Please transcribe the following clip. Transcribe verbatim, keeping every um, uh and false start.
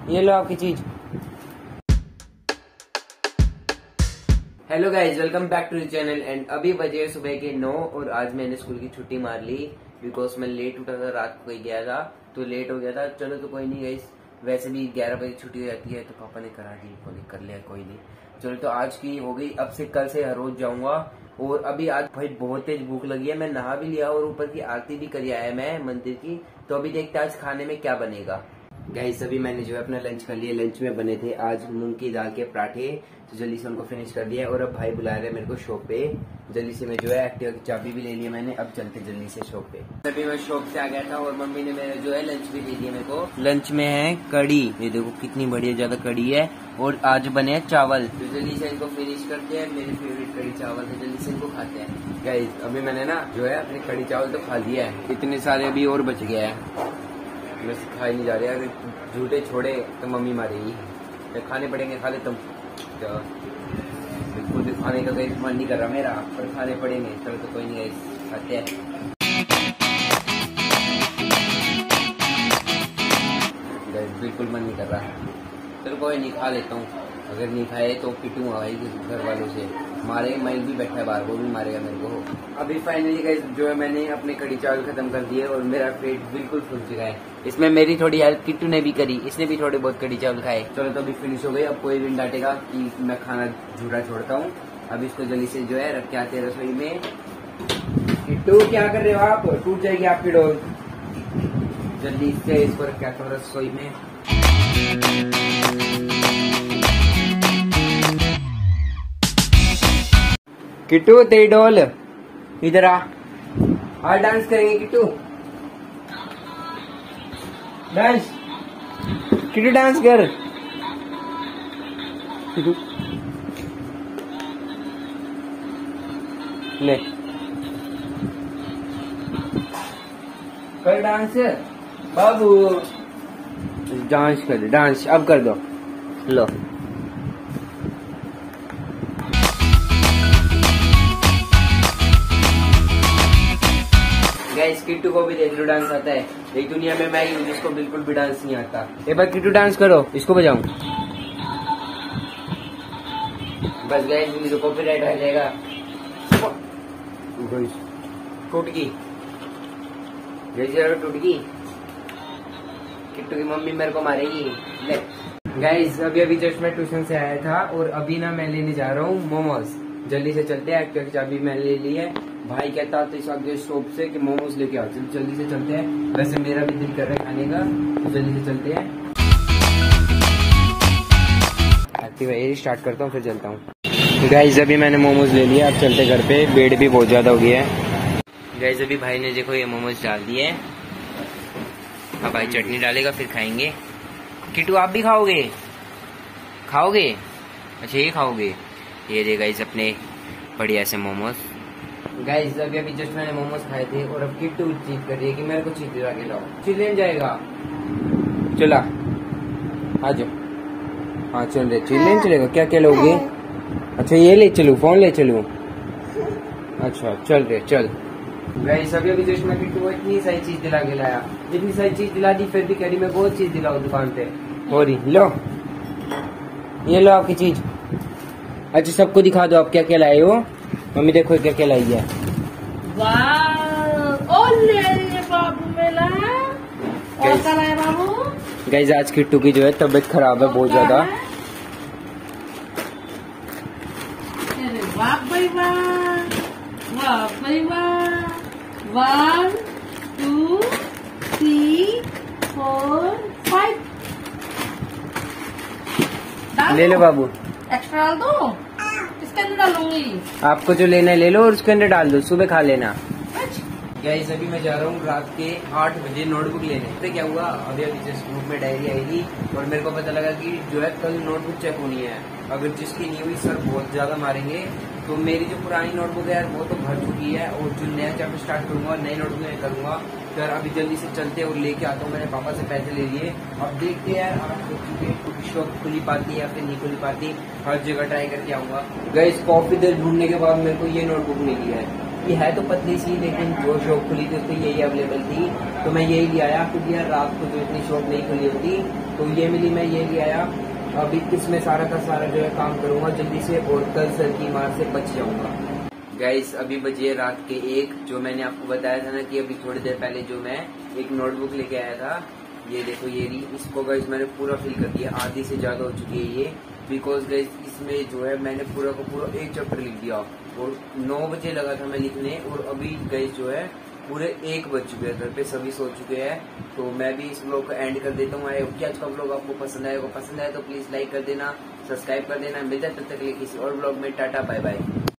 ये लो आपकी चीज। Hello guys, welcome back to the channel. And अभी बजे सुबह के नौ और आज मैंने स्कूल की छुट्टी मार ली बिकॉज मैं लेट उठा था, रात को ही गया था तो लेट हो गया था। चलो तो कोई नहीं गाइज, वैसे भी ग्यारह बजे छुट्टी हो जाती है तो पापा ने करा दी, बोले कर लिया कोई नहीं। चलो तो आज की हो गई, अब से कल से हर रोज जाऊंगा। और अभी आज भाई बहुत तेज भूख लगी है, मैं नहा भी लिया और ऊपर की आरती भी करी आया मैं मंदिर की। तो अभी देखते आज खाने में क्या बनेगा। गाइस अभी मैंने जो है अपना लंच कर लिया। लंच में बने थे आज मूंग की दाल के पराठे, तो जल्दी से उनको फिनिश कर दिया। और अब भाई बुला रहे हैं मेरे को शॉप पे, जल्दी से मैं जो है एक्टिवा की चाबी भी ले लिया मैंने। अब चलते जल्दी से शॉप पे। तभी मैं शॉप से आ गया था और मम्मी ने मेरे जो है लंच भी दे दिया मेरे को। लंच में है कड़ी, ये देखो कितनी बढ़िया ज्यादा कड़ी है। और आज बने हैं चावल, तो जल्दी से इनको फिनिश करते हैं। मेरी फेवरेट कड़ी चावल, तो जल्दी से इनको खाते हैं। गाइस अभी मैंने ना जो है अपनी कड़ी चावल तो खा लिया है, इतने सारे अभी और बच गया है, मैं खा ही नहीं जा रहा। अगर झूठे छोड़े तो मम्मी मारेगी। तो खाने पड़ेंगे, खा ले तुम। तो बिल्कुल भी खाने का कोई मन नहीं कर रहा मेरा, पर खाने पड़ेंगे। चलो तो कोई नहीं है, खाते हैं। बिल्कुल मन नहीं कर रहा, चलो कोई नहीं खा लेता हूँ। अगर नहीं खाए तो पिटूंगा भाई घर वालों से, मारेगा। माइक भी बैठा है बाहर, वो भी मारेगा मेरे को। अभी फाइनली गाइस जो है मैंने अपने कड़ी चावल खत्म कर दिए और मेरा पेट बिल्कुल फुल चुका है। इसमें मेरी थोड़ी हेल्प किट्टू ने भी करी, इसने भी थोड़े बहुत कड़ी चावल खाए। चलो तो अभी फिनिश हो गई। अब कोई भी डांटेगा कि मैं खाना झूठा छोड़ता हूँ। अब इसको जल्दी से जो है रख के आते हैं रसोई में। किट्टू क्या कर रहे हो आप, टूट जाएगी आपकी डोर। जल्दी से इसको रख के आता हूँ रसोई में। किट्टू तेरी डोल इधर आ, आज डांस करेंगे किट्टू। डांस किट्टू, डांस कर किट्टू। ले कर डांस बाबू, डांस कर, डांस अब कर दो। लो गाइस, किट्टू को भी देख लो डांस आता है। एक दुनिया में मैं ही हूँ जिसको बिल्कुल भी डांस नहीं आता। एक बार किट्टू डांस करो, इसको बजाऊं। बस गाइस मुझे तो कॉपीराइट आ जाएगा। टूट गई टूट गई किट्टू की मम्मी मेरे को मारेगी। ले गाइस अभी अभी जस्ट मैं ट्यूशन से आया था और अभी ना मैं लेने जा रहा हूँ मोमोज। जल्दी से चलते हैं, एक्टिवा की चाबी मैंने ले ली है। भाई कहता तो इस आगे शॉप से कि मोमोज लेके आओ, चल जल्दी से चलते हैं। वैसे मेरा भी दिल कर रहा है खाने का, तो जल्दी से चलते हैं। एक्टिवा ये स्टार्ट करता हूँ फिर चलता हूँ। गाइस अभी मैंने मोमोज ले लिया, अब चलते घर पे। बेड भी बहुत ज्यादा हो गया है। गाइस अभी भाई ने देखो ये मोमोज डाल दिए। अब भाई चटनी डालेगा फिर खाएंगे। किट्टू आप भी खाओगे? खाओगे? अच्छा ये खाओगे। ये दे गाइस अपने बढ़िया से मोमोज। गाइस अभी अभी जस्ट मैंने मोमोज खाए थे और अब किट्टू चीज कर रही है कि मेरे को चीज दिला के लाओ। चीज लेने जाएगा, चला आ जाओ। हाँ चल रहे, चीज लेने चलेगा। क्या क्या लोगे? अच्छा ये ले चलूं, फोन ले चलूं। अच्छा चल रहे चल। गाइस अभी अभी जस्ट मैं किट्टू को इतनी सारी चीज दिला के लाया, जितनी सारी चीज दिला दी फिर भी कह रही मैं बहुत चीज दिलाऊं दुकान पे। हो रही लो, ये लो आपकी चीज। अच्छा सबको दिखा दो आप क्या क्या लाए हो। मम्मी देखो क्या क्या लाई है। गाइस आज किट्टू की जो है तबीयत खराब है बहुत ज्यादा। One two three four five. ले लो बाबू, एक्स्ट्रा डाल दो, इसके अंदर डालूंगी। आपको जो लेना है ले लो और उसके अंदर डाल दो, सुबह खा लेना। गाइस अभी मैं जा रहा हूँ रात के आठ बजे नोटबुक लेने। तो क्या हुआ, अभी अभी जस्ट ग्रुप में डायरी आई थी और मेरे को पता लगा कि जो है कल नोटबुक चेक होनी है। अगर जिसकी नहीं हुई सर बहुत ज्यादा मारेंगे। तो मेरी जो पुरानी नोटबुक है वो तो भर चुकी है और जो नया चैप्टर स्टार्ट करूंगा नई नोटबुक में करूंगा। तो यार अभी जल्दी से चलते और लेके आता हूँ। मैंने पापा से पैसे ले लिए, अब देखते हैं यार आठ बज चुके हैं, शॉप खुली पाती है या फिर नहीं खुली पाती। हर जगह ट्राई करके आऊंगा। गाइस काफी देर ढूंढने के बाद मेरे को ये नोटबुक मिली है। ये है तो पतली सी, लेकिन जो शॉप खुली थी उसमें यही अवेलेबल थी, तो मैं यही ले आया। क्योंकि यार रात को जो इतनी शॉप नहीं खुली होती तो ये मिली, मैं ये ले आया। अभी इसमें सारा का सारा जो है काम करूंगा जल्दी से और कल सर की मार से बच जाऊंगा। गाइस अभी बजे रात के एक, जो मैंने आपको बताया था ना कि अभी थोड़ी देर पहले जो मैं एक नोटबुक लेके आया था, ये देखो ये रही। इसको गाइस मैंने पूरा फिल कर दिया, आधी से ज्यादा हो चुकी है ये। बिकॉज गाइस इसमें जो है मैंने पूरा का पूरा एक चैप्टर लिख दिया और नौ बजे लगा था मैं लिखने, और अभी गाइस जो है पूरे एक बज चुके हैं, घर पे सभी सो चुके हैं। तो मैं भी इस ब्लॉग को एंड कर देता हूँ। आई होप कि आज का ब्लॉग आपको पसंद आएगा, पसंद आए तो प्लीज लाइक कर देना, सब्सक्राइब कर देना। मिलते हैं तब तक के लिए किसी और ब्लॉग में। Tata bye bye.